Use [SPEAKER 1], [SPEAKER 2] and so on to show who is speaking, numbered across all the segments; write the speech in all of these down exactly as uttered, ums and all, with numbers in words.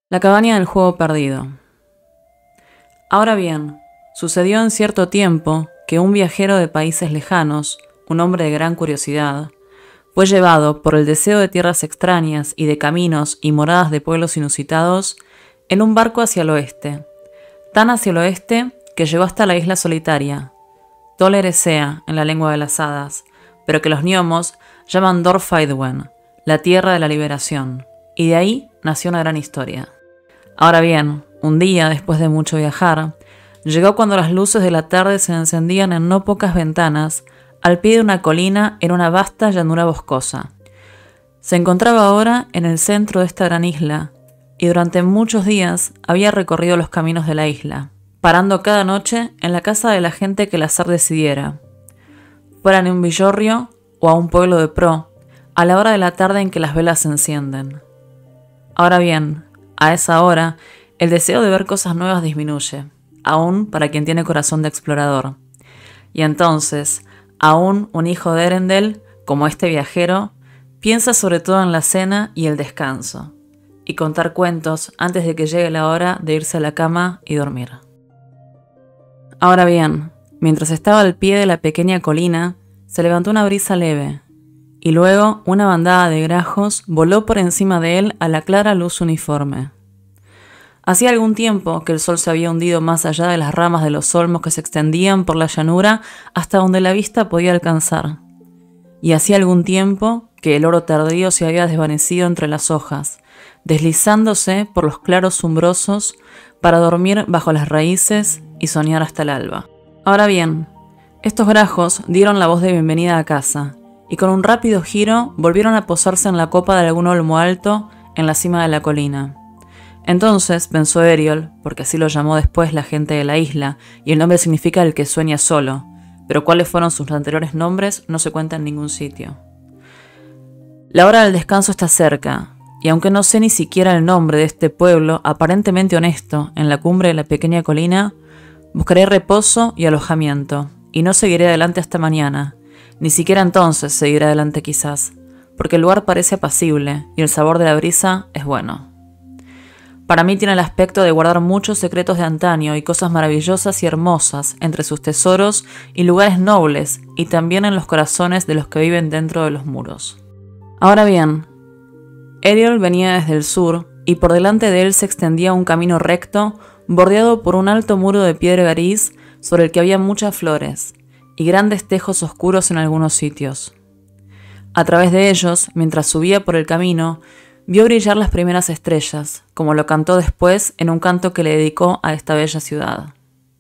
[SPEAKER 1] La cabaña del juego perdido. Ahora bien, sucedió en cierto tiempo que un viajero de países lejanos, un hombre de gran curiosidad, fue llevado por el deseo de tierras extrañas y de caminos y moradas de pueblos inusitados en un barco hacia el oeste, tan hacia el oeste que llegó hasta la isla solitaria, Tol Eressëa en la lengua de las hadas, pero que los gnomos llaman Dor Fædwen, la tierra de la liberación, y de ahí nació una gran historia. Ahora bien, un día, después de mucho viajar, llegó cuando las luces de la tarde se encendían en no pocas ventanas, al pie de una colina en una vasta llanura boscosa. Se encontraba ahora en el centro de esta gran isla, y durante muchos días había recorrido los caminos de la isla, parando cada noche en la casa de la gente que el azar decidiera, fuera en un villorrio o a un pueblo de pro, a la hora de la tarde en que las velas se encienden. Ahora bien, a esa hora, el deseo de ver cosas nuevas disminuye, aún para quien tiene corazón de explorador. Y entonces, aún un hijo de Erendel, como este viajero, piensa sobre todo en la cena y el descanso, y contar cuentos antes de que llegue la hora de irse a la cama y dormir. Ahora bien, mientras estaba al pie de la pequeña colina, se levantó una brisa leve, y luego una bandada de grajos voló por encima de él a la clara luz uniforme. Hacía algún tiempo que el sol se había hundido más allá de las ramas de los olmos que se extendían por la llanura hasta donde la vista podía alcanzar, y hacía algún tiempo que el oro tardío se había desvanecido entre las hojas, deslizándose por los claros umbrosos para dormir bajo las raíces y soñar hasta el alba. Ahora bien, estos grajos dieron la voz de bienvenida a casa, y con un rápido giro volvieron a posarse en la copa de algún olmo alto en la cima de la colina. Entonces pensó Eriol, porque así lo llamó después la gente de la isla, y el nombre significa el que sueña solo, pero cuáles fueron sus anteriores nombres no se cuenta en ningún sitio. La hora del descanso está cerca, y aunque no sé ni siquiera el nombre de este pueblo aparentemente honesto en la cumbre de la pequeña colina, buscaré reposo y alojamiento, y no seguiré adelante hasta mañana, ni siquiera entonces seguiré adelante quizás, porque el lugar parece apacible y el sabor de la brisa es bueno. Para mí tiene el aspecto de guardar muchos secretos de antaño y cosas maravillosas y hermosas entre sus tesoros y lugares nobles y también en los corazones de los que viven dentro de los muros. Ahora bien, Eriol venía desde el sur y por delante de él se extendía un camino recto bordeado por un alto muro de piedra gris sobre el que había muchas flores y grandes tejos oscuros en algunos sitios. A través de ellos, mientras subía por el camino, vio brillar las primeras estrellas, como lo cantó después en un canto que le dedicó a esta bella ciudad.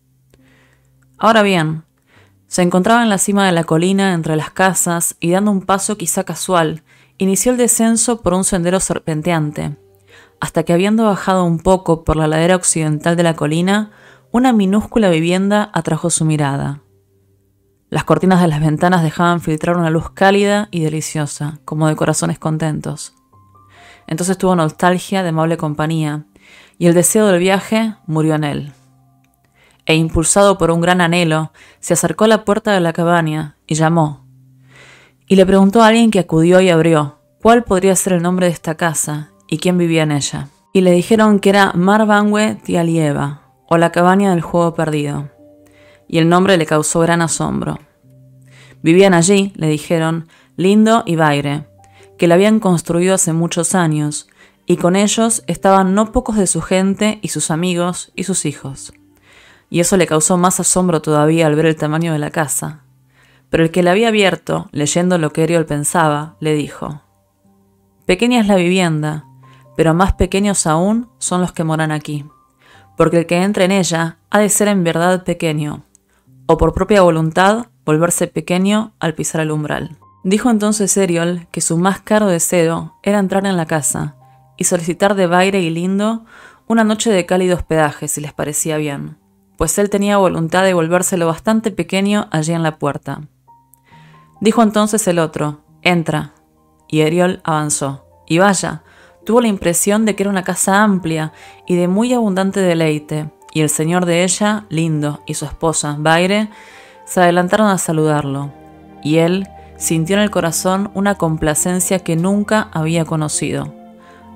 [SPEAKER 1] Ahora bien, se encontraba en la cima de la colina entre las casas y dando un paso quizá casual, inició el descenso por un sendero serpenteante, hasta que habiendo bajado un poco por la ladera occidental de la colina, una minúscula vivienda atrajo su mirada. Las cortinas de las ventanas dejaban filtrar una luz cálida y deliciosa, como de corazones contentos. Entonces tuvo nostalgia de amable compañía, y el deseo del viaje murió en él. E impulsado por un gran anhelo, se acercó a la puerta de la cabaña y llamó. Y le preguntó a alguien que acudió y abrió cuál podría ser el nombre de esta casa y quién vivía en ella. Y le dijeron que era Mar Banwe Tialieva, o la cabaña del juego perdido. Y el nombre le causó gran asombro. Vivían allí, le dijeron, Lindo y Baire, que la habían construido hace muchos años, y con ellos estaban no pocos de su gente y sus amigos y sus hijos. Y eso le causó más asombro todavía al ver el tamaño de la casa. Pero el que la había abierto, leyendo lo que Eriol pensaba, le dijo: Pequeña es la vivienda, pero más pequeños aún son los que moran aquí, porque el que entre en ella ha de ser en verdad pequeño, o por propia voluntad volverse pequeño al pisar el umbral. Dijo entonces Eriol que su más caro deseo era entrar en la casa y solicitar de Baire y Lindo una noche de cálido hospedaje si les parecía bien, pues él tenía voluntad de volvérselo bastante pequeño allí en la puerta. Dijo entonces el otro: Entra. Y Eriol avanzó, y vaya, tuvo la impresión de que era una casa amplia y de muy abundante deleite, y el señor de ella, Lindo, y su esposa, Baire, se adelantaron a saludarlo, y él sintió en el corazón una complacencia que nunca había conocido,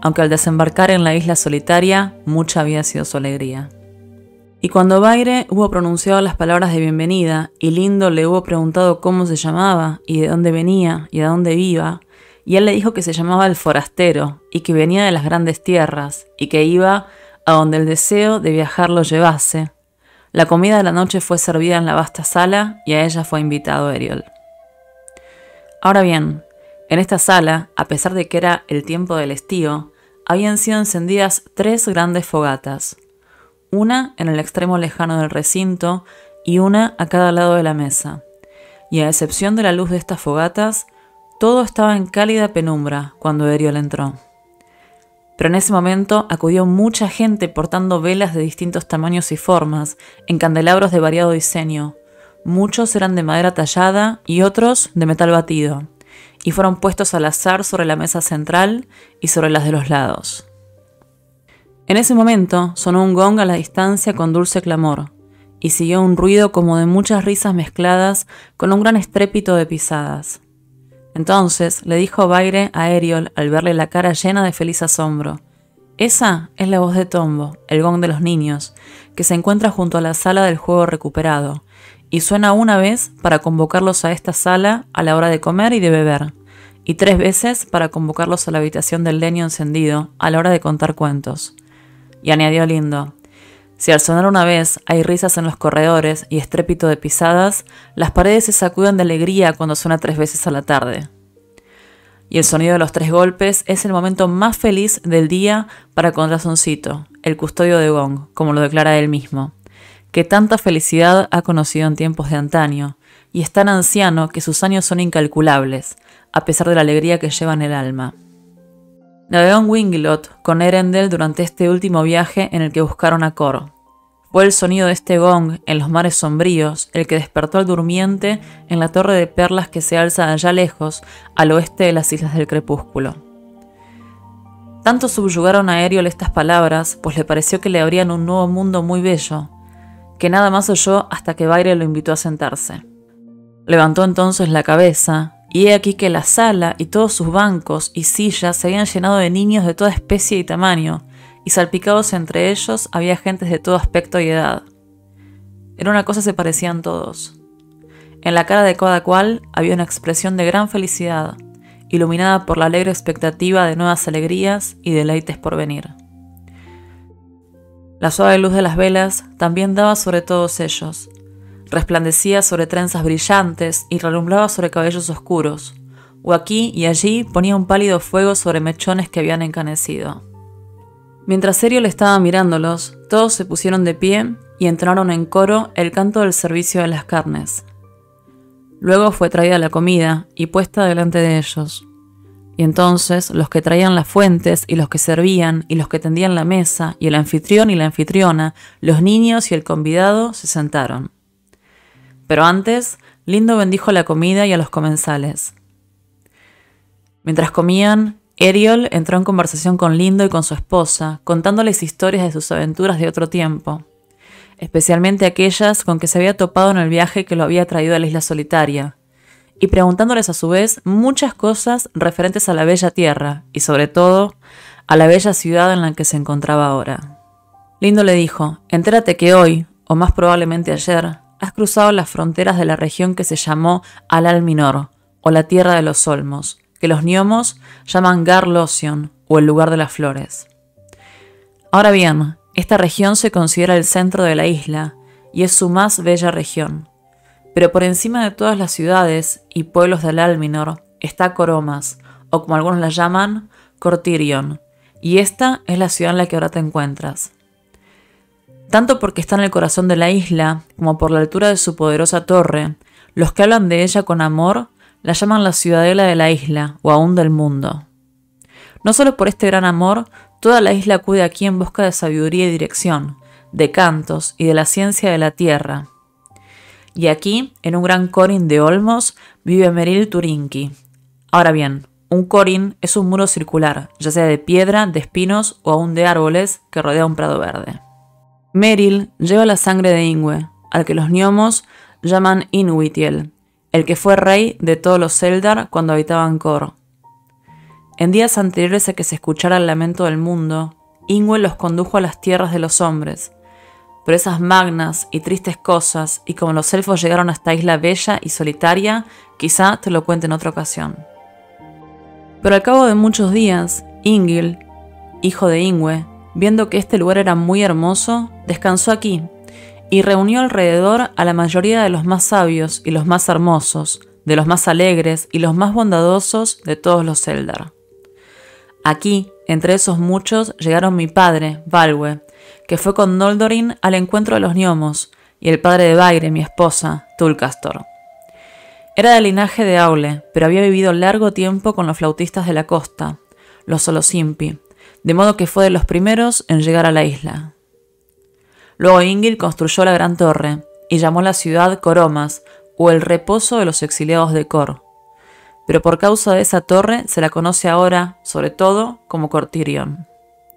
[SPEAKER 1] aunque al desembarcar en la isla solitaria, mucha había sido su alegría. Y cuando Baire hubo pronunciado las palabras de bienvenida, y Lindo le hubo preguntado cómo se llamaba, y de dónde venía, y a dónde iba, y él le dijo que se llamaba el forastero, y que venía de las grandes tierras, y que iba a donde el deseo de viajar lo llevase, la comida de la noche fue servida en la vasta sala, y a ella fue invitado Eriol. Ahora bien, en esta sala, a pesar de que era el tiempo del estío, habían sido encendidas tres grandes fogatas, una en el extremo lejano del recinto y una a cada lado de la mesa, y a excepción de la luz de estas fogatas, todo estaba en cálida penumbra cuando Eriol entró. Pero en ese momento acudió mucha gente portando velas de distintos tamaños y formas, en candelabros de variado diseño. Muchos eran de madera tallada y otros de metal batido, y fueron puestos al azar sobre la mesa central y sobre las de los lados. En ese momento sonó un gong a la distancia con dulce clamor, y siguió un ruido como de muchas risas mezcladas con un gran estrépito de pisadas. Entonces le dijo Baire a Eriol al verle la cara llena de feliz asombro: «Esa es la voz de Tombo, el gong de los niños, que se encuentra junto a la sala del juego recuperado, y suena una vez para convocarlos a esta sala a la hora de comer y de beber, y tres veces para convocarlos a la habitación del leño encendido a la hora de contar cuentos». Y añadió Lindo: «Si al sonar una vez hay risas en los corredores y estrépito de pisadas, las paredes se sacuden de alegría cuando suena tres veces a la tarde. Y el sonido de los tres golpes es el momento más feliz del día para Contrazoncito, el custodio de Gong, como lo declara él mismo, que tanta felicidad ha conocido en tiempos de antaño, y es tan anciano que sus años son incalculables, a pesar de la alegría que lleva en el alma». Navegó en Wingelot con Erendel durante este último viaje en el que buscaron a Cor. Fue el sonido de este gong en los mares sombríos el que despertó al durmiente en la torre de perlas que se alza allá lejos, al oeste de las Islas del Crepúsculo. Tanto subyugaron a Eriol estas palabras, pues le pareció que le abrían un nuevo mundo muy bello, que nada más oyó hasta que Baire lo invitó a sentarse. Levantó entonces la cabeza, y he aquí que la sala y todos sus bancos y sillas se habían llenado de niños de toda especie y tamaño, y salpicados entre ellos había gentes de todo aspecto y edad. En una cosa se parecían todos. En la cara de cada cual había una expresión de gran felicidad, iluminada por la alegre expectativa de nuevas alegrías y deleites por venir. La suave luz de las velas también daba sobre todos ellos, resplandecía sobre trenzas brillantes y relumbraba sobre cabellos oscuros, o aquí y allí ponía un pálido fuego sobre mechones que habían encanecido. Mientras Eriol estaba mirándolos, todos se pusieron de pie y entonaron en coro el canto del servicio de las carnes. Luego fue traída la comida y puesta delante de ellos. Y entonces los que traían las fuentes y los que servían y los que tendían la mesa y el anfitrión y la anfitriona, los niños y el convidado se sentaron. Pero antes, Lindo bendijo la comida y a los comensales. Mientras comían, Eriol entró en conversación con Lindo y con su esposa, contándoles historias de sus aventuras de otro tiempo, especialmente aquellas con que se había topado en el viaje que lo había traído a la isla solitaria, y preguntándoles a su vez muchas cosas referentes a la bella tierra y sobre todo a la bella ciudad en la que se encontraba ahora. Lindo le dijo: «Entérate que hoy, o más probablemente ayer, has cruzado las fronteras de la región que se llamó Alal Minor, o la Tierra de los Olmos, que los gnomos llaman Gar Losion, o el lugar de las flores. Ahora bien, esta región se considera el centro de la isla, y es su más bella región. Pero por encima de todas las ciudades y pueblos del Alal Minor está Coromas, o como algunos la llaman, Cortirion, y esta es la ciudad en la que ahora te encuentras. Tanto porque está en el corazón de la isla, como por la altura de su poderosa torre, los que hablan de ella con amor la llaman la ciudadela de la isla, o aún del mundo. No solo por este gran amor, toda la isla acude aquí en busca de sabiduría y dirección, de cantos y de la ciencia de la tierra. Y aquí, en un gran corin de olmos, vive Meril Turinki. Ahora bien, un corin es un muro circular, ya sea de piedra, de espinos o aún de árboles, que rodea un prado verde. Meril lleva la sangre de Ingwe, al que los gnomos llaman Inuitiel, el que fue rey de todos los Eldar cuando habitaban Kor. en días anteriores a que se escuchara el lamento del mundo, Ingwe los condujo a las tierras de los hombres. Pero esas magnas y tristes cosas, y como los elfos llegaron a esta isla bella y solitaria, quizá te lo cuente en otra ocasión. Pero al cabo de muchos días, Ingil, hijo de Ingwe, viendo que este lugar era muy hermoso, descansó aquí, y reunió alrededor a la mayoría de los más sabios y los más hermosos, de los más alegres y los más bondadosos de todos los Eldar. Aquí, entre esos muchos, llegaron mi padre, Valwe, que fue con Noldorin al encuentro de los gnomos, y el padre de Vaire, mi esposa, Tulcastor. Era del linaje de Aule, pero había vivido largo tiempo con los flautistas de la costa, los Solosimpi, de modo que fue de los primeros en llegar a la isla. Luego Ingil construyó la gran torre, y llamó la ciudad Coromas, o el reposo de los exiliados de Cor. Pero por causa de esa torre se la conoce ahora, sobre todo, como Cortirion.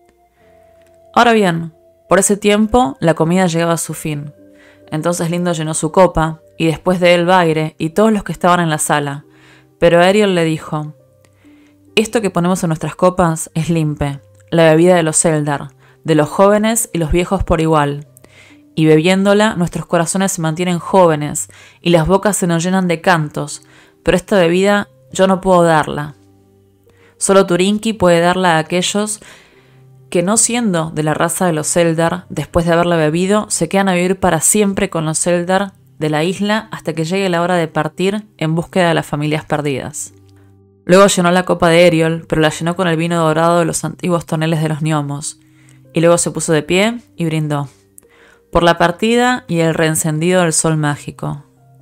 [SPEAKER 1] Ahora bien, por ese tiempo la comida llegaba a su fin. Entonces Lindo llenó su copa, y después de él Vaire y todos los que estaban en la sala. Pero Eriol le dijo: «Esto que ponemos en nuestras copas es limpe, la bebida de los Eldar, de los jóvenes y los viejos por igual. Y bebiéndola, nuestros corazones se mantienen jóvenes, y las bocas se nos llenan de cantos, pero esta bebida yo no puedo darla. Solo Turinki puede darla a aquellos que, no siendo de la raza de los Eldar, después de haberla bebido, se quedan a vivir para siempre con los Eldar de la isla hasta que llegue la hora de partir en búsqueda de las familias perdidas». Luego llenó la copa de Eriol, pero la llenó con el vino dorado de los antiguos toneles de los gnomos, y luego se puso de pie y brindó por la partida y el reencendido del sol mágico.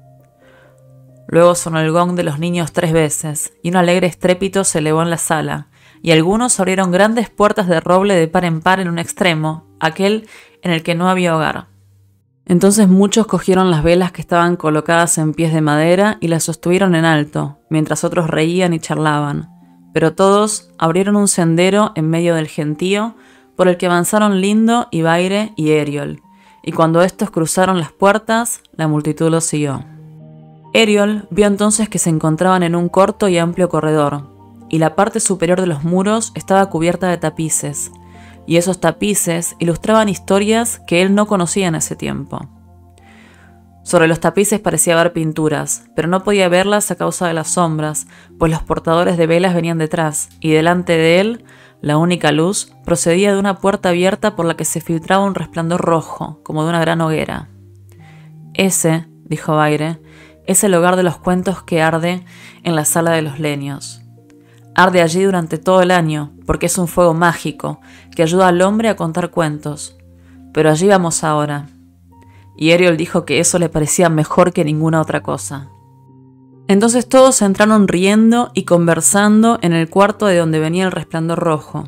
[SPEAKER 1] Luego sonó el gong de los niños tres veces, y un alegre estrépito se elevó en la sala, y algunos abrieron grandes puertas de roble de par en par en un extremo, aquel en el que no había hogar. Entonces muchos cogieron las velas que estaban colocadas en pies de madera y las sostuvieron en alto, mientras otros reían y charlaban, pero todos abrieron un sendero en medio del gentío por el que avanzaron Lindo y Vaire y Eriol, y cuando estos cruzaron las puertas, la multitud los siguió. Eriol vio entonces que se encontraban en un corto y amplio corredor, y la parte superior de los muros estaba cubierta de tapices, y esos tapices ilustraban historias que él no conocía en ese tiempo. Sobre los tapices parecía haber pinturas, pero no podía verlas a causa de las sombras, pues los portadores de velas venían detrás, y delante de él, la única luz procedía de una puerta abierta por la que se filtraba un resplandor rojo, como de una gran hoguera. «Ese», dijo Vaire, «es el hogar de los cuentos que arde en la sala de los leños. Arde allí durante todo el año, porque es un fuego mágico que ayuda al hombre a contar cuentos. Pero allí vamos ahora». Y Eriol dijo que eso le parecía mejor que ninguna otra cosa. Entonces todos entraron riendo y conversando en el cuarto de donde venía el resplandor rojo.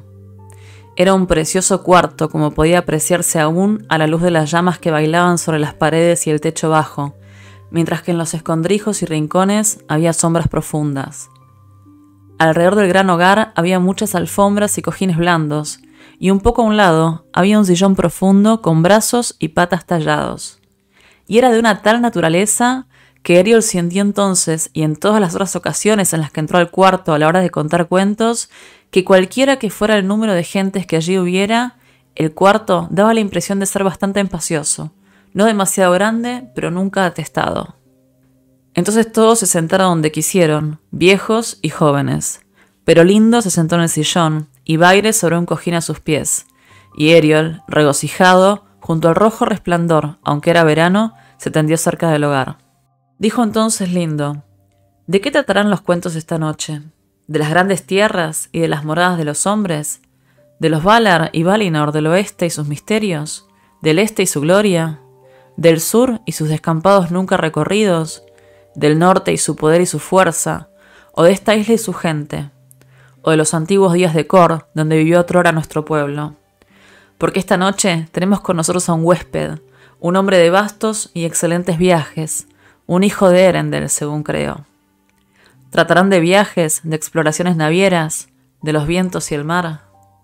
[SPEAKER 1] Era un precioso cuarto, como podía apreciarse aún a la luz de las llamas que bailaban sobre las paredes y el techo bajo, mientras que en los escondrijos y rincones había sombras profundas. Alrededor del gran hogar había muchas alfombras y cojines blandos, y un poco a un lado había un sillón profundo con brazos y patas tallados. Y era de una tal naturaleza que Eriol sintió entonces, y en todas las otras ocasiones en las que entró al cuarto a la hora de contar cuentos, que cualquiera que fuera el número de gentes que allí hubiera, el cuarto daba la impresión de ser bastante espacioso, no demasiado grande, pero nunca atestado. Entonces todos se sentaron donde quisieron, viejos y jóvenes. Pero Lindo se sentó en el sillón, y Vaire sobre un cojín a sus pies, y Eriol, regocijado, junto al rojo resplandor, aunque era verano, se tendió cerca del hogar. Dijo entonces Lindo: «¿De qué tratarán los cuentos esta noche? ¿De las grandes tierras y de las moradas de los hombres? ¿De los Valar y Valinor del oeste y sus misterios? ¿Del este y su gloria? ¿Del sur y sus descampados nunca recorridos? ¿Del norte y su poder y su fuerza? ¿O de esta isla y su gente? ¿O de los antiguos días de Cor, donde vivió otrora nuestro pueblo? Porque esta noche tenemos con nosotros a un huésped, un hombre de vastos y excelentes viajes, un hijo de Erendel, según creo. ¿Tratarán de viajes, de exploraciones navieras, de los vientos y el mar?»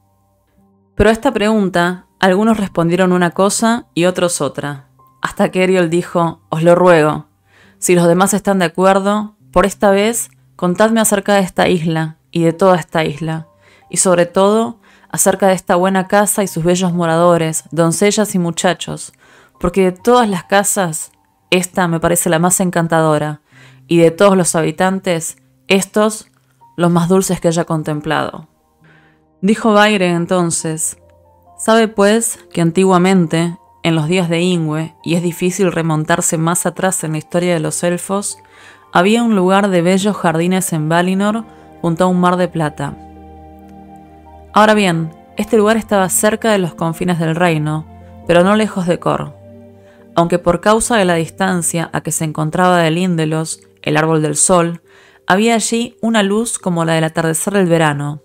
[SPEAKER 1] Pero a esta pregunta, algunos respondieron una cosa y otros otra, hasta que Eriol dijo: «Os lo ruego, si los demás están de acuerdo, por esta vez contadme acerca de esta isla, y de toda esta isla, y sobre todo acerca de esta buena casa y sus bellos moradores, doncellas y muchachos, porque de todas las casas, esta me parece la más encantadora, y de todos los habitantes, estos los más dulces que haya contemplado. Dijo Baire entonces: sabe pues que antiguamente, en los días de Ingüe, y es difícil remontarse más atrás en la historia de los elfos, había un lugar de bellos jardines en Valinor junto a un mar de plata. Ahora bien, este lugar estaba cerca de los confines del reino, pero no lejos de Cor, aunque por causa de la distancia a que se encontraba de Lindelos, el árbol del sol, había allí una luz como la del atardecer del verano,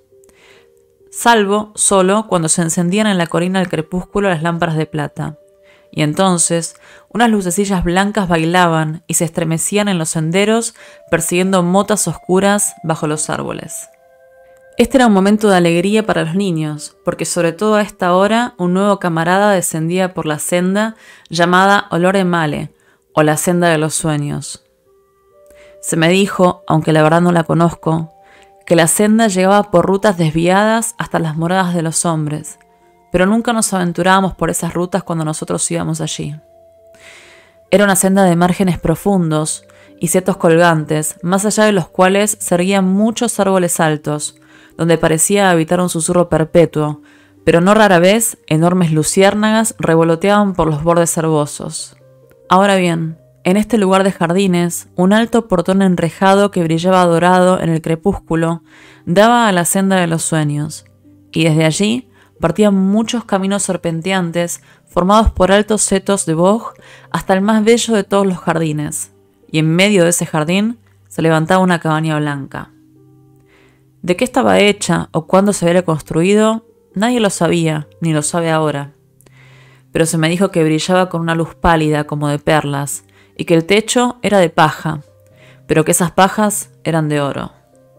[SPEAKER 1] salvo solo cuando se encendían en la colina del crepúsculo las lámparas de plata, y entonces unas lucecillas blancas bailaban y se estremecían en los senderos persiguiendo motas oscuras bajo los árboles. Este era un momento de alegría para los niños, porque sobre todo a esta hora un nuevo camarada descendía por la senda llamada Olore Male, o la senda de los sueños. Se me dijo, aunque la verdad no la conozco, que la senda llegaba por rutas desviadas hasta las moradas de los hombres, pero nunca nos aventurábamos por esas rutas cuando nosotros íbamos allí. Era una senda de márgenes profundos y setos colgantes, más allá de los cuales se erguían muchos árboles altos, donde parecía habitar un susurro perpetuo, pero no rara vez enormes luciérnagas revoloteaban por los bordes herbosos. Ahora bien, en este lugar de jardines, un alto portón enrejado que brillaba dorado en el crepúsculo daba a la senda de los sueños, y desde allí partían muchos caminos serpenteantes formados por altos setos de boj hasta el más bello de todos los jardines, y en medio de ese jardín se levantaba una cabaña blanca. De qué estaba hecha o cuándo se había construido, nadie lo sabía, ni lo sabe ahora. Pero se me dijo que brillaba con una luz pálida como de perlas, y que el techo era de paja, pero que esas pajas eran de oro.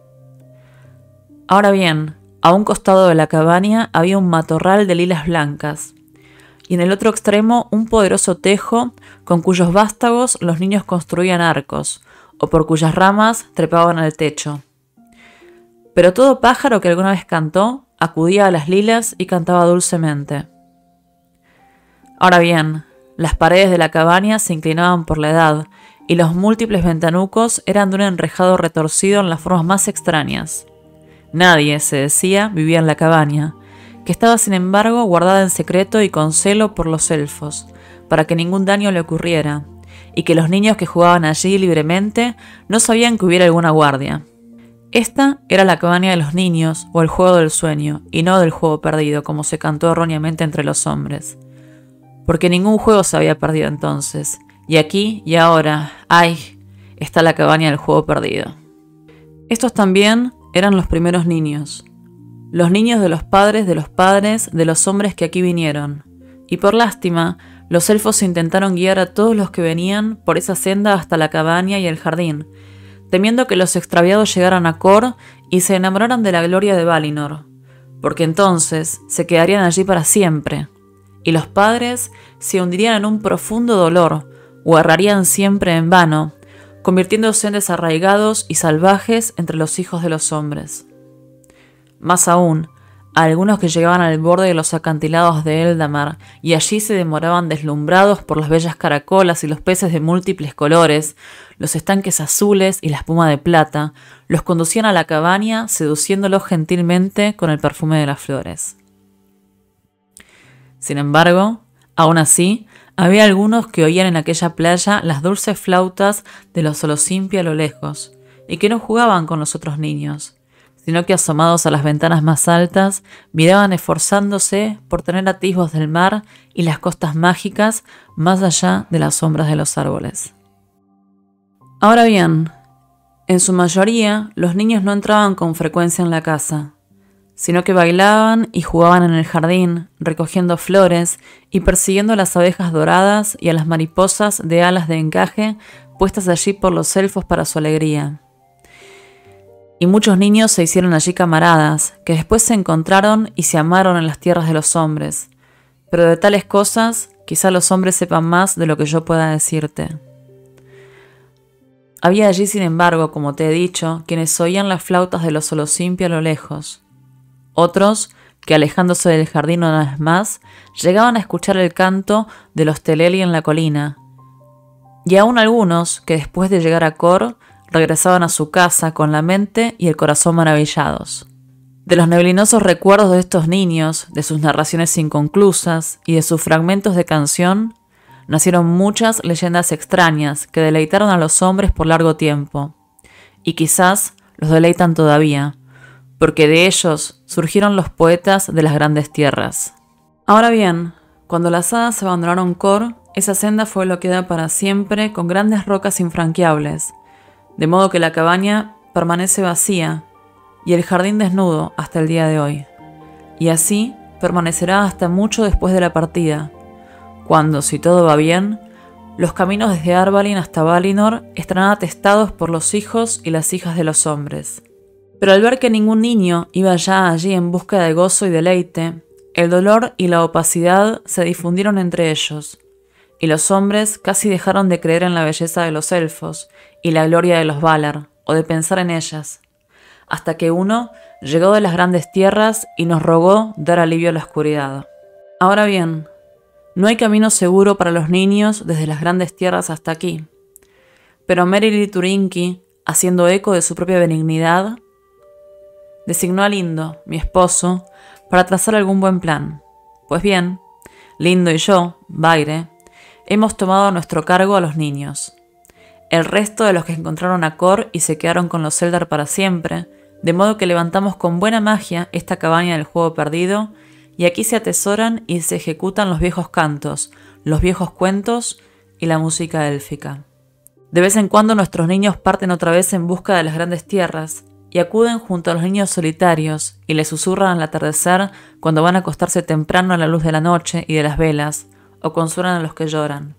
[SPEAKER 1] Ahora bien, a un costado de la cabaña había un matorral de lilas blancas, y en el otro extremo un poderoso tejo con cuyos vástagos los niños construían arcos, o por cuyas ramas trepaban al techo. Pero todo pájaro que alguna vez cantó acudía a las lilas y cantaba dulcemente. Ahora bien, las paredes de la cabaña se inclinaban por la edad y los múltiples ventanucos eran de un enrejado retorcido en las formas más extrañas. Nadie, se decía, vivía en la cabaña, que estaba sin embargo guardada en secreto y con celo por los elfos, para que ningún daño le ocurriera, y que los niños que jugaban allí libremente no sabían que hubiera alguna guardia. Esta era la cabaña de los niños, o el juego del sueño, y no del juego perdido, como se cantó erróneamente entre los hombres. Porque ningún juego se había perdido entonces, y aquí y ahora, ¡ay!, está la cabaña del juego perdido. Estos también eran los primeros niños, los niños de los padres de los padres de los hombres que aquí vinieron, y por lástima, los elfos intentaron guiar a todos los que venían por esa senda hasta la cabaña y el jardín, temiendo que los extraviados llegaran a Cor y se enamoraran de la gloria de Valinor, porque entonces se quedarían allí para siempre, y los padres se hundirían en un profundo dolor o errarían siempre en vano, convirtiéndose en desarraigados y salvajes entre los hijos de los hombres. Más aún, a algunos que llegaban al borde de los acantilados de Eldamar y allí se demoraban deslumbrados por las bellas caracolas y los peces de múltiples colores, los estanques azules y la espuma de plata, los conducían a la cabaña seduciéndolos gentilmente con el perfume de las flores. Sin embargo, aún así, había algunos que oían en aquella playa las dulces flautas de los Solosimpia a lo lejos, y que no jugaban con los otros niños, sino que asomados a las ventanas más altas, miraban esforzándose por tener atisbos del mar y las costas mágicas más allá de las sombras de los árboles. Ahora bien, en su mayoría, los niños no entraban con frecuencia en la casa, sino que bailaban y jugaban en el jardín, recogiendo flores y persiguiendo a las abejas doradas y a las mariposas de alas de encaje puestas allí por los elfos para su alegría. Y muchos niños se hicieron allí camaradas, que después se encontraron y se amaron en las tierras de los hombres. Pero de tales cosas, quizá los hombres sepan más de lo que yo pueda decirte. Había allí, sin embargo, como te he dicho, quienes oían las flautas de los Solosimpio a lo lejos. Otros, que alejándose del jardín una vez más, llegaban a escuchar el canto de los Teleli en la colina. Y aún algunos, que después de llegar a Kor, regresaban a su casa con la mente y el corazón maravillados. De los neblinosos recuerdos de estos niños, de sus narraciones inconclusas y de sus fragmentos de canción, nacieron muchas leyendas extrañas que deleitaron a los hombres por largo tiempo, y quizás los deleitan todavía, porque de ellos surgieron los poetas de las grandes tierras. Ahora bien, cuando las hadas abandonaron Kor, esa senda fue bloqueada para siempre con grandes rocas infranqueables, de modo que la cabaña permanece vacía y el jardín desnudo hasta el día de hoy. Y así permanecerá hasta mucho después de la partida, cuando, si todo va bien, los caminos desde Arvalin hasta Valinor estarán atestados por los hijos y las hijas de los hombres. Pero al ver que ningún niño iba ya allí en busca de gozo y deleite, el dolor y la opacidad se difundieron entre ellos, y los hombres casi dejaron de creer en la belleza de los elfos y la gloria de los Valar, o de pensar en ellas, hasta que uno llegó de las grandes tierras y nos rogó dar alivio a la oscuridad. Ahora bien, no hay camino seguro para los niños desde las grandes tierras hasta aquí, pero Merry Turinki, haciendo eco de su propia benignidad, designó a Lindo, mi esposo, para trazar algún buen plan. Pues bien, Lindo y yo, Vaire, hemos tomado a nuestro cargo a los niños. El resto de los que encontraron a Kor y se quedaron con los Eldar para siempre, de modo que levantamos con buena magia esta cabaña del juego perdido, y aquí se atesoran y se ejecutan los viejos cantos, los viejos cuentos y la música élfica. De vez en cuando nuestros niños parten otra vez en busca de las grandes tierras, y acuden junto a los niños solitarios y les susurran al atardecer cuando van a acostarse temprano a la luz de la noche y de las velas, o consuelan a los que lloran.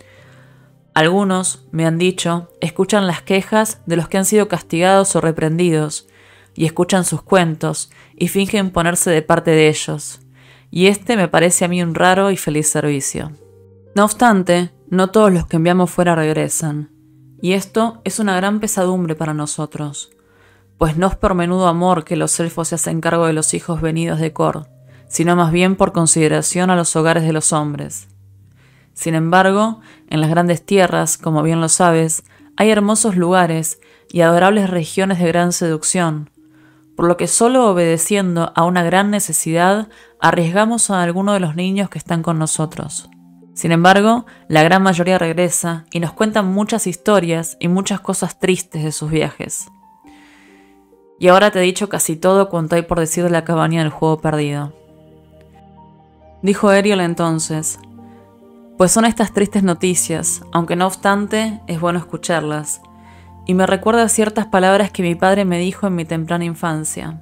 [SPEAKER 1] Algunos, me han dicho, escuchan las quejas de los que han sido castigados o reprendidos, y escuchan sus cuentos, y fingen ponerse de parte de ellos, y este me parece a mí un raro y feliz servicio. No obstante, no todos los que enviamos fuera regresan, y esto es una gran pesadumbre para nosotros, pues no es por menudo amor que los elfos se hacen cargo de los hijos venidos de Kor, sino más bien por consideración a los hogares de los hombres. Sin embargo, en las grandes tierras, como bien lo sabes, hay hermosos lugares y adorables regiones de gran seducción, por lo que solo obedeciendo a una gran necesidad arriesgamos a alguno de los niños que están con nosotros. Sin embargo, la gran mayoría regresa y nos cuentan muchas historias y muchas cosas tristes de sus viajes. Y ahora te he dicho casi todo cuanto hay por decir de la cabaña del juego perdido. Dijo Eriol entonces: pues son estas tristes noticias, aunque no obstante es bueno escucharlas, y me recuerda ciertas palabras que mi padre me dijo en mi temprana infancia.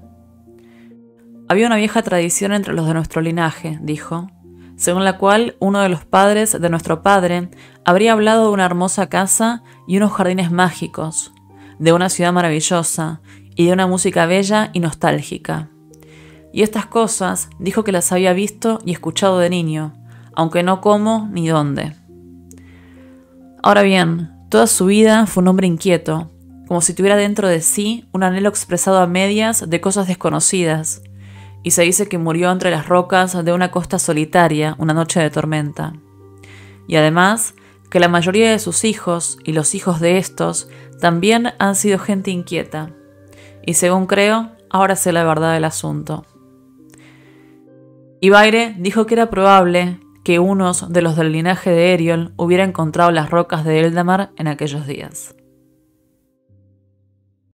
[SPEAKER 1] Había una vieja tradición entre los de nuestro linaje, dijo, según la cual uno de los padres de nuestro padre habría hablado de una hermosa casa y unos jardines mágicos, de una ciudad maravillosa y de una música bella y nostálgica. Y estas cosas dijo que las había visto y escuchado de niño, aunque no cómo ni dónde. Ahora bien, toda su vida fue un hombre inquieto, como si tuviera dentro de sí un anhelo expresado a medias de cosas desconocidas, y se dice que murió entre las rocas de una costa solitaria una noche de tormenta. Y además, que la mayoría de sus hijos y los hijos de estos también han sido gente inquieta, y según creo, ahora sé la verdad del asunto. Y Vaire dijo que era probable que unos de los del linaje de Eriol hubiera encontrado las rocas de Eldamar en aquellos días.